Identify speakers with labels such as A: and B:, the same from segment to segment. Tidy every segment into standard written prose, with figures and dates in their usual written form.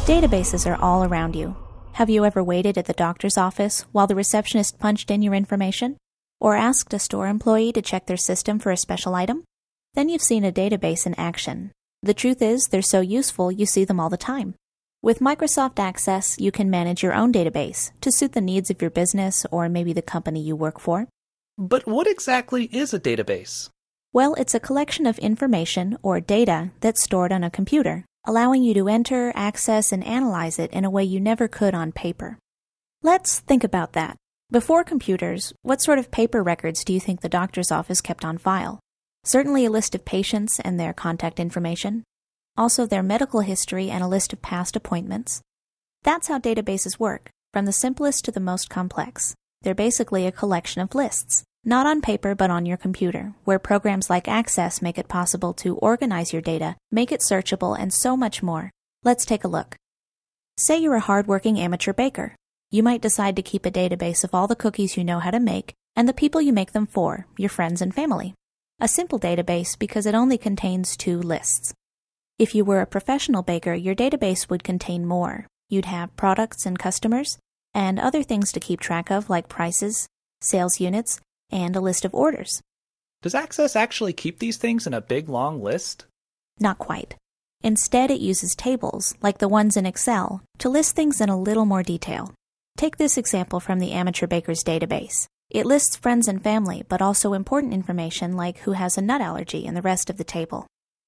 A: Databases are all around you. Have you ever waited at the doctor's office while the receptionist punched in your information? Or asked a store employee to check their system for a special item? Then you've seen a database in action. The truth is, they're so useful you see them all the time. With Microsoft Access, you can manage your own database to suit the needs of your business or maybe the company you work for.
B: But what exactly is a database?
A: Well, it's a collection of information or data that's stored on a computer, allowing you to enter, access, and analyze it in a way you never could on paper. Let's think about that. Before computers, what sort of paper records do you think the doctor's office kept on file? Certainly a list of patients and their contact information. Also their medical history and a list of past appointments. That's how databases work, from the simplest to the most complex. They're basically a collection of lists, not on paper but on your computer, where programs like Access make it possible to organize your data, make it searchable, and so much more. Let's take a look. Say you're a hard-working amateur baker. You might decide to keep a database of all the cookies you know how to make and the people you make them for, your friends and family. A simple database because it only contains 2 lists. If you were a professional baker, your database would contain more. You'd have products and customers, and other things to keep track of like prices, sales units, and a list of orders.
B: Does Access actually keep these things in a big long list?
A: Not quite. Instead, it uses tables, like the ones in Excel, to list things in a little more detail. Take this example from the Amateur Baker's database. It lists friends and family, but also important information like who has a nut allergy and the rest of the table.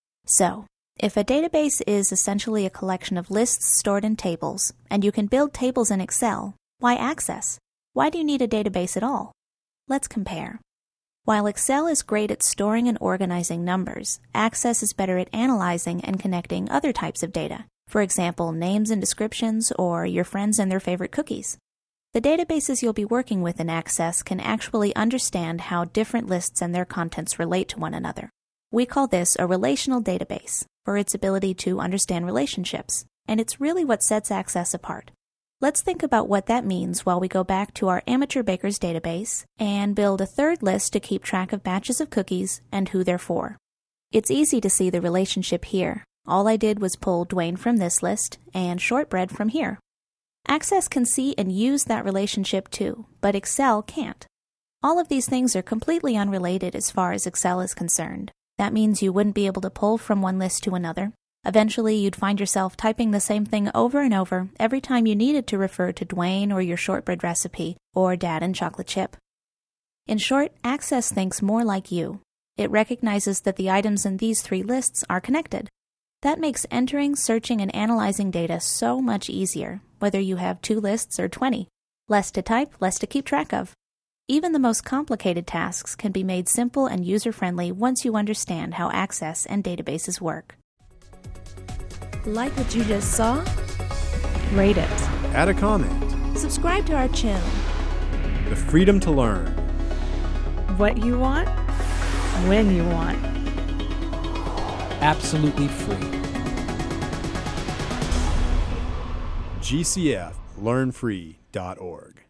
A: So, if a database is essentially a collection of lists stored in tables, and you can build tables in Excel, why Access? Why do you need a database at all? Let's compare. While Excel is great at storing and organizing numbers, Access is better at analyzing and connecting other types of data. For example, names and descriptions, or your friends and their favorite cookies. The databases you'll be working with in Access can actually understand how different lists and their contents relate to one another. We call this a relational database, for its ability to understand relationships, and it's really what sets Access apart. Let's think about what that means while we go back to our Amateur Baker's database and build a third list to keep track of batches of cookies and who they're for. It's easy to see the relationship here. All I did was pull Dwayne from this list and Shortbread from here. Access can see and use that relationship too, but Excel can't. All of these things are completely unrelated as far as Excel is concerned. That means you wouldn't be able to pull from one list to another. Eventually, you'd find yourself typing the same thing over and over every time you needed to refer to Dwayne or your shortbread recipe or Dad and chocolate chip. In short, Access thinks more like you. It recognizes that the items in these 3 lists are connected. That makes entering, searching, and analyzing data so much easier, whether you have 2 lists or 20. Less to type, less to keep track of. Even the most complicated tasks can be made simple and user-friendly once you understand how Access and databases work.
C: Like what you just saw? Rate it.
D: Add a comment.
C: Subscribe to our channel.
D: The freedom to learn.
C: What you want, when you want.
E: Absolutely free.
D: GCF LearnFree.org